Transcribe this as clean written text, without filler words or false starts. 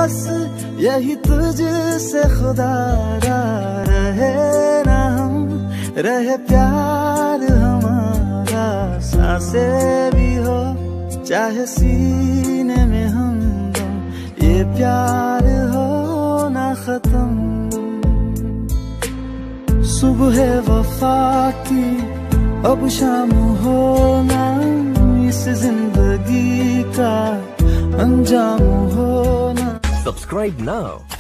बस यही तुझसे खुदारा रहे ना हम, रहे प्यार हमारा, सांसें भी हो चाहे सीने में हम दम, ये प्यार हो ना खत्म। सुबह वफा की अब शाम होना, इस जिंदगी का अंजाम होना। Subscribe now